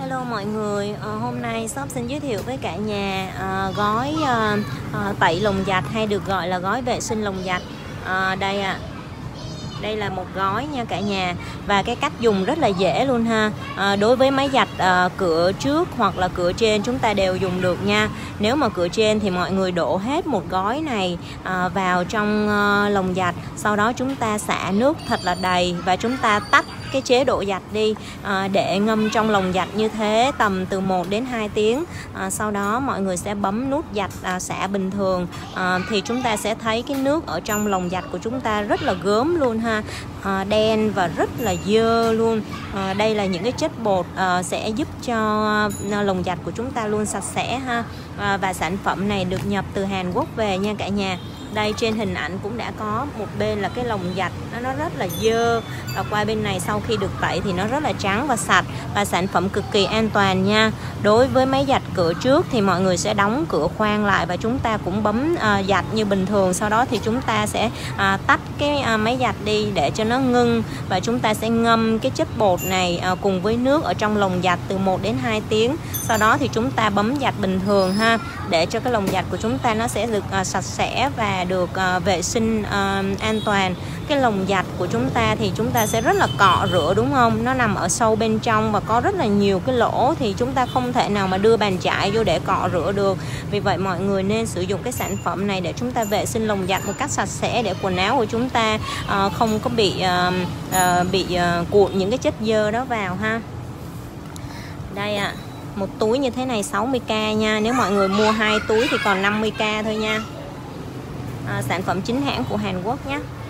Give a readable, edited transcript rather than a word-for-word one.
Hello mọi người, hôm nay shop xin giới thiệu với cả nhà gói tẩy lồng giặt hay được gọi là gói vệ sinh lồng giặt. Đây ạ. Đây là một gói nha cả nhà. Và cái cách dùng rất là dễ luôn ha. Đối với máy giặt cửa trước hoặc là cửa trên chúng ta đều dùng được nha. Nếu mà cửa trên thì mọi người đổ hết một gói này vào trong lồng giặt. Sau đó chúng ta xả nước thật là đầy và chúng ta tắt cái chế độ giặt đi, để ngâm trong lồng giặt như thế tầm từ 1 đến 2 tiếng. Sau đó mọi người sẽ bấm nút giặt xả bình thường, thì chúng ta sẽ thấy cái nước ở trong lồng giặt của chúng ta rất là gớm luôn ha, đen và rất là dơ luôn. Đây là những cái chất bột sẽ giúp cho lồng giặt của chúng ta luôn sạch sẽ ha. Và sản phẩm này được nhập từ Hàn Quốc về nha cả nhà. Đây trên hình ảnh cũng đã có một bên là cái lồng giặt nó rất là dơ, và qua bên này sau khi được tẩy thì nó rất là trắng và sạch, và sản phẩm cực kỳ an toàn nha. Đối với máy giặt cửa trước thì mọi người sẽ đóng cửa khoang lại và chúng ta cũng bấm giặt như bình thường. Sau đó thì chúng ta sẽ tắt cái máy giặt đi để cho nó ngưng, và chúng ta sẽ ngâm cái chất bột này cùng với nước ở trong lồng giặt từ 1 đến 2 tiếng. Sau đó thì chúng ta bấm giặt bình thường ha, để cho cái lồng giặt của chúng ta nó sẽ được sạch sẽ và được vệ sinh an toàn. Cái lồng giặt của chúng ta thì chúng ta sẽ rất là cọ rửa đúng không? Nó nằm ở sâu bên trong và có rất là nhiều cái lỗ, thì chúng ta không thể nào mà đưa bàn chải vô để cọ rửa được. Vì vậy mọi người nên sử dụng cái sản phẩm này để chúng ta vệ sinh lồng giặt một cách sạch sẽ, để quần áo của chúng ta không có bị cuộn những cái chất dơ đó vào ha. Đây ạ. Một túi như thế này 60k nha. Nếu mọi người mua 2 túi thì còn 50k thôi nha. Sản phẩm chính hãng của Hàn Quốc nhé.